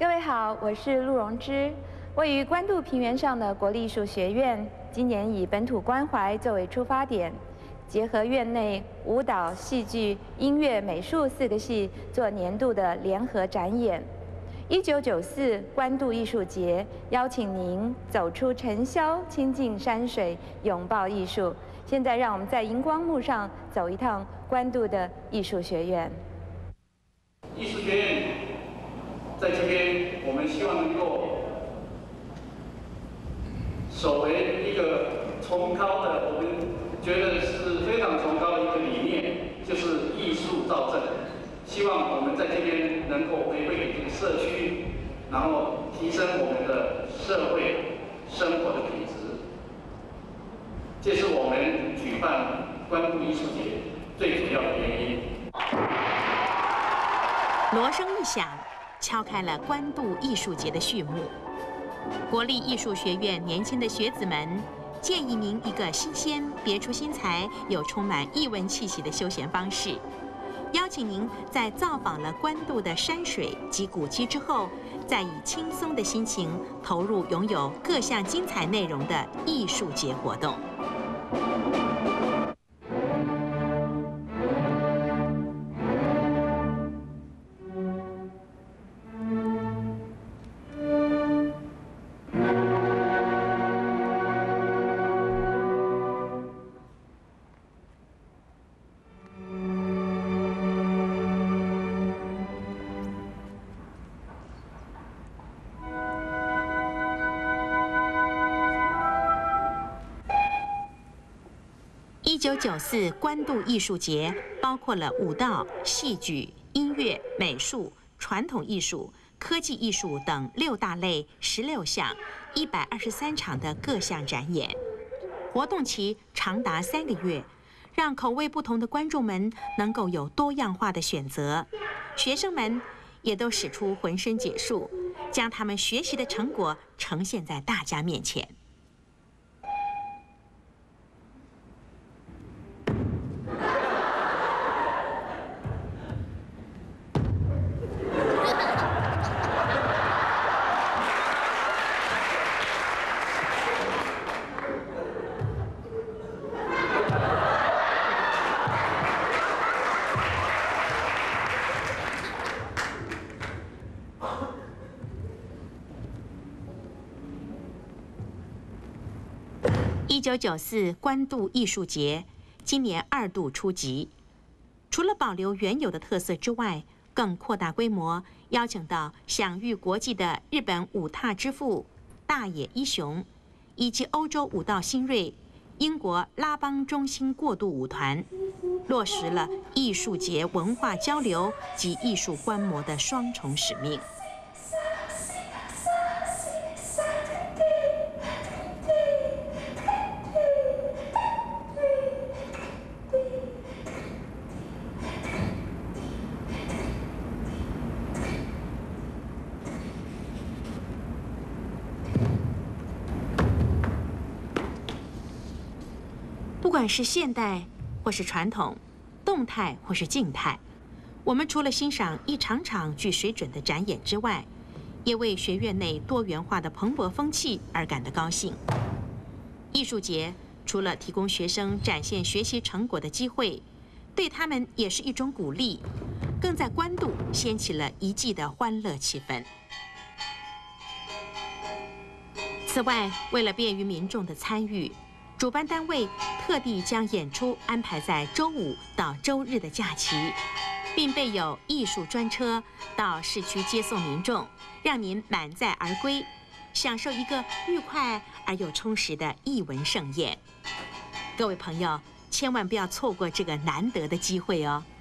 各位好，我是陆荣之。位于关渡平原上的国立艺术学院，今年以本土关怀作为出发点，结合院内舞蹈、戏剧、音乐、美术4个系，做年度的联合展演。1994关渡艺术节邀请您走出尘嚣，亲近山水，拥抱艺术。现在，让我们在荧光幕上走一趟关渡的艺术学院。 艺术学院在这边，我们希望能够守为一个崇高的，我们觉得是非常崇高的一个理念，就是艺术造镇。希望我们在这边能够回馈给这个社区，然后提升我们的社会生活的品质。这是我们举办关渡艺术节最主要的原因。 锣声一响，敲开了关渡艺术节的序幕。国立艺术学院年轻的学子们建议您一个新鲜、别出心裁又充满艺文气息的休闲方式，邀请您在造访了关渡的山水及古迹之后，再以轻松的心情投入拥有各项精彩内容的艺术节活动。1994关渡艺术节包括了舞蹈、戏剧、音乐、美术、传统艺术、科技艺术等6大类16项123场的各项展演，活动期长达3个月，让口味不同的观众们能够有多样化的选择。学生们也都使出浑身解数，将他们学习的成果呈现在大家面前。1994关渡艺术节今年2度出击，除了保留原有的特色之外，更扩大规模，邀请到享誉国际的日本舞踏之父大野一雄，以及欧洲舞蹈新锐英国拉邦中心过渡舞团，落实了艺术节文化交流及艺术观摩的双重使命。不管是现代或是传统，动态或是静态，我们除了欣赏一场场具水准的展演之外，也为学院内多元化的蓬勃风气而感到高兴。艺术节除了提供学生展现学习成果的机会，对他们也是一种鼓励，更在关渡掀起了一季的欢乐气氛。此外，为了便于民众的参与，主办单位特地将演出安排在周5到周日的假期，并备有艺术专车到市区接送民众，让您满载而归，享受一个愉快而又充实的艺文盛宴。各位朋友，千万不要错过这个难得的机会哦！